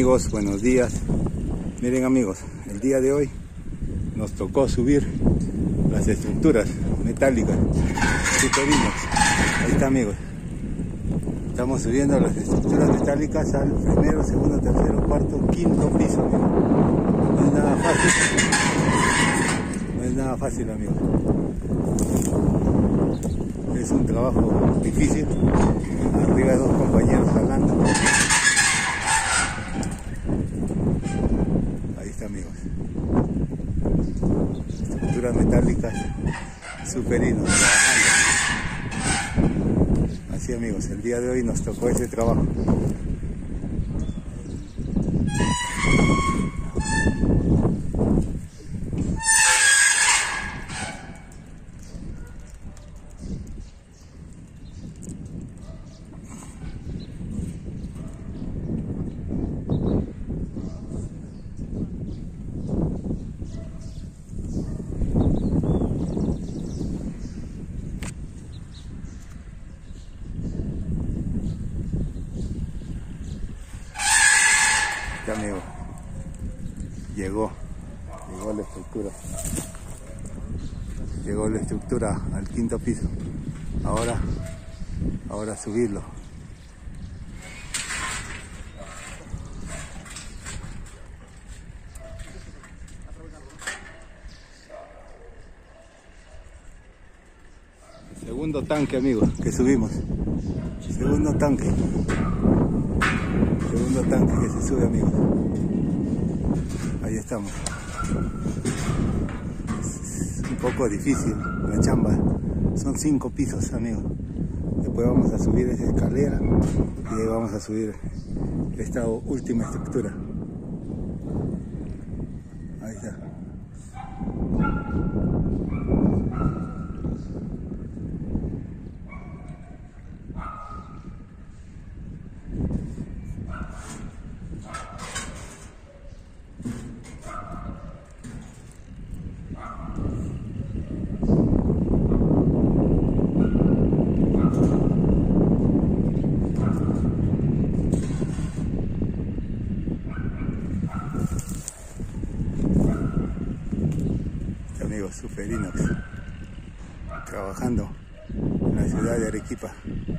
amigos, buenos días. Miren amigos, el día de hoy nos tocó subir las estructuras metálicas Super Inox. Ahí está amigos, estamos subiendo las estructuras metálicas al primero, segundo, tercero, cuarto, quinto piso amigos. No es nada fácil, no es nada fácil amigos. Es un trabajo difícil, arriba dos compañeros jalando. Ahí está amigos, estructuras metálicas Super Inox trabajando. Así amigos, el día de hoy nos tocó ese trabajo. Amigo, llegó la estructura al quinto piso. Ahora subirlo. Segundo tanque amigos que subimos, segundo tanque que se sube amigos. Ahí estamos. Es un poco difícil la chamba, son 5 pisos amigos. Después vamos a subir esa escalera y ahí vamos a subir esta última estructura. Ahí está. Amigos, Super Inox trabajando en la ciudad de Arequipa.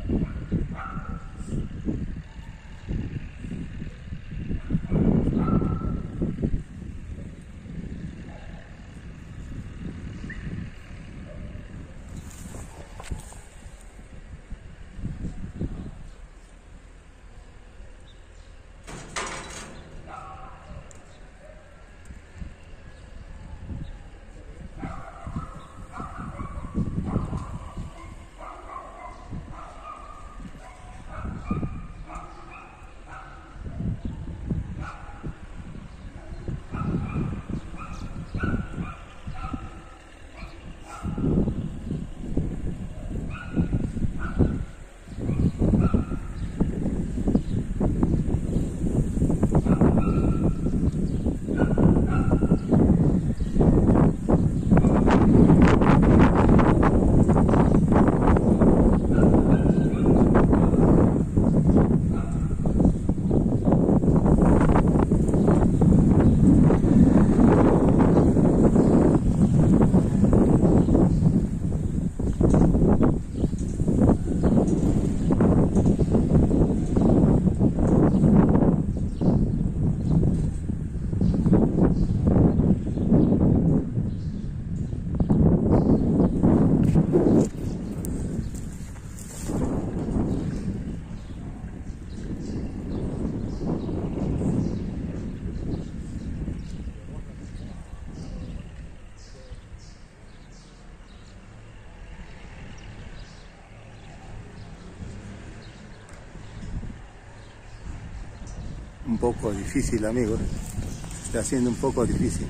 Un poco difícil amigos, está haciendo un poco difícil.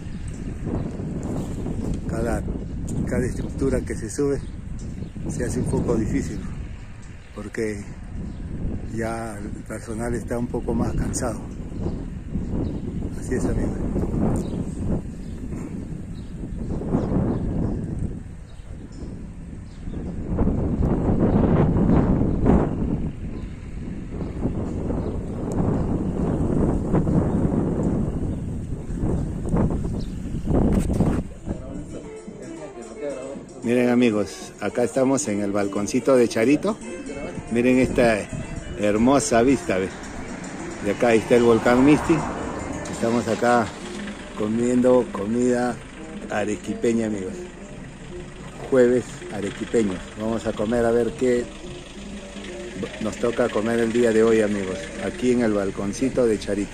Cada estructura que se sube se hace un poco difícil porque ya el personal está un poco más cansado. Así es amigos. Miren amigos, acá estamos en el balconcito de Charito. Miren esta hermosa vista, ¿ves? De acá ahí está el volcán Misti. Estamos acá comiendo comida arequipeña, amigos. Jueves arequipeños. Vamos a comer a ver qué nos toca comer el día de hoy, amigos. Aquí en el balconcito de Charito.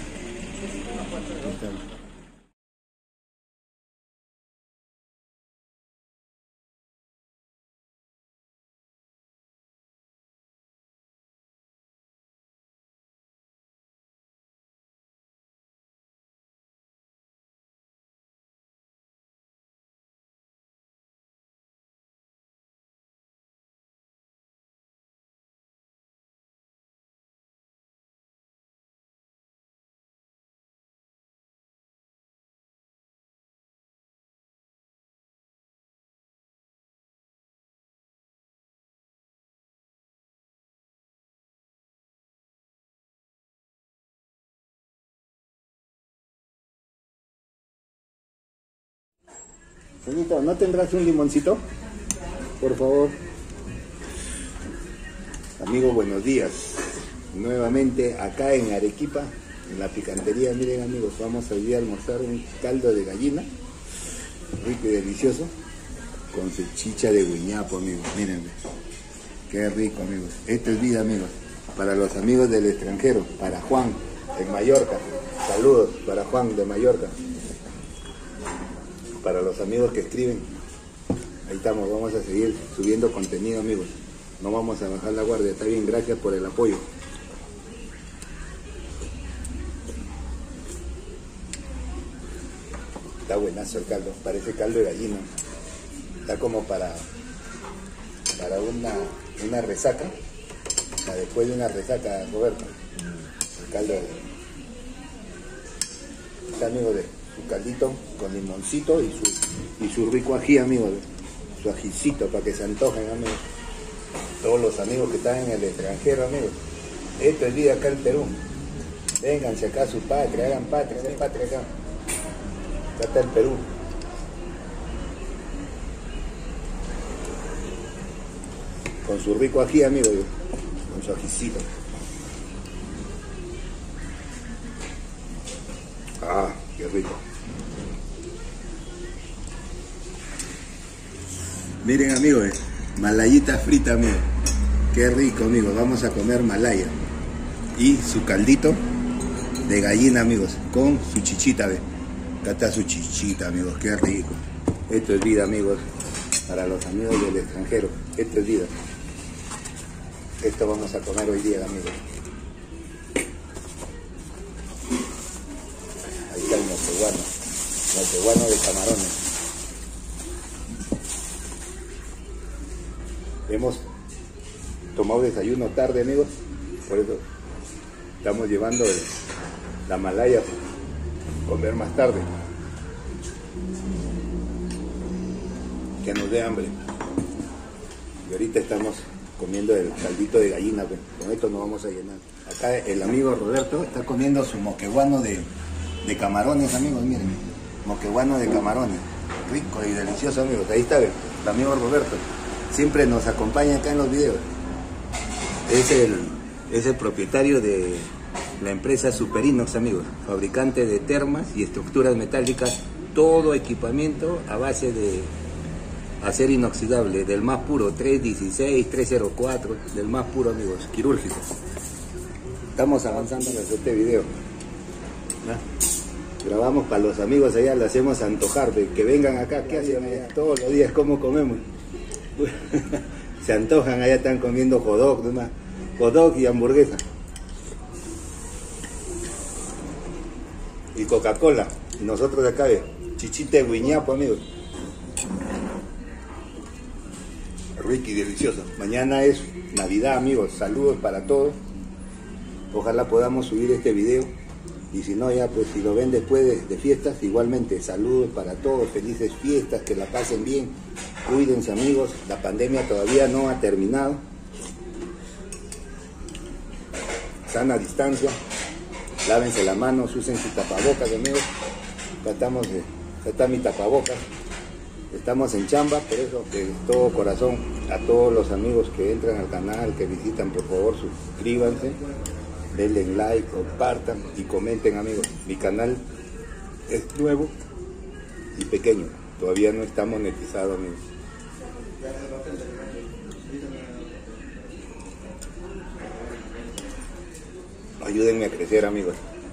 Señorito, ¿no tendrás un limoncito? Por favor. Amigos, buenos días. Nuevamente acá en Arequipa, en la picantería. Miren amigos, vamos a ir a almorzar un caldo de gallina, rico y delicioso, con su chicha de guiñapo, amigos. Miren, qué rico, amigos. Esto es vida, amigos. Para los amigos del extranjero, para Juan, en Mallorca. Saludos para Juan de Mallorca. Para los amigos que escriben, ahí estamos, vamos a seguir subiendo contenido, amigos. No vamos a bajar la guardia, está bien, gracias por el apoyo. Está buenazo el caldo, parece caldo de gallina. Está como para una resaca, o sea, después de una resaca, Roberto. El caldo de... Está, amigo, de su caldito con limoncito y su rico ají, amigos, su ajicito para que se antojen, amigos. Todos los amigos que están en el extranjero, amigos, esto es vida acá en Perú. Vénganse acá a su patria, hagan patria, hagan patria acá. Acá está el Perú. Con su rico ají, amigos, con su ajicito. Ah, qué rico. Miren, amigos, malayita frita, amigos. Qué rico, amigos. Vamos a comer malaya. Y su caldito de gallina, amigos, con su chichita, ¿ves? Acá está su chichita, amigos. Qué rico. Esto es vida, amigos. Para los amigos del extranjero. Esto es vida. Esto vamos a comer hoy día, amigos. Ahí está el moteguano de camarones. Hemos tomado desayuno tarde, amigos, por eso estamos llevando la malaya a comer más tarde, que nos dé hambre. Y ahorita estamos comiendo el caldito de gallina, con esto nos vamos a llenar. Acá el amigo Roberto está comiendo su moqueguano de camarones, amigos, miren, moqueguano de camarones, rico y delicioso, amigos. Ahí está, el amigo Roberto. Siempre nos acompaña acá en los videos. Es el propietario de la empresa Superinox, amigos. Fabricante de termas y estructuras metálicas. Todo equipamiento a base de acero inoxidable. Del más puro, 316, 304. Del más puro, amigos. Quirúrgico. Estamos avanzando en este video. Grabamos para los amigos allá. Le hacemos antojar de que vengan acá. ¿Qué hacen allá? Todos los días, ¿cómo comemos? Se antojan, allá están comiendo hot dog y hamburguesa y Coca-Cola, y nosotros de acá chichita de guiñapo, amigos, rico y delicioso. Mañana es Navidad, amigos, saludos para todos. Ojalá podamos subir este video, y si no, ya pues si lo ven después de fiestas, igualmente saludos para todos, felices fiestas, que la pasen bien, cuídense, amigos, la pandemia todavía no ha terminado, sana distancia, lávense las manos, usen su tapabocas, amigos. Acá está mi tapabocas, Estamos en chamba, por eso de todo corazón a todos los amigos que entran al canal, que visitan, por favor suscríbanse, denle like, compartan y comenten, amigos. Mi canal es nuevo y pequeño, todavía no está monetizado, amigos. Ayúdenme a crecer, amigos.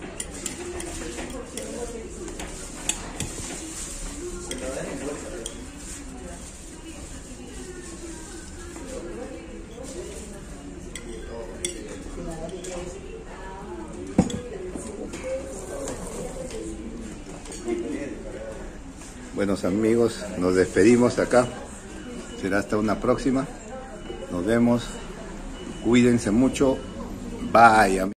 Buenos amigos, nos despedimos acá. Será hasta una próxima. Nos vemos. Cuídense mucho. Bye.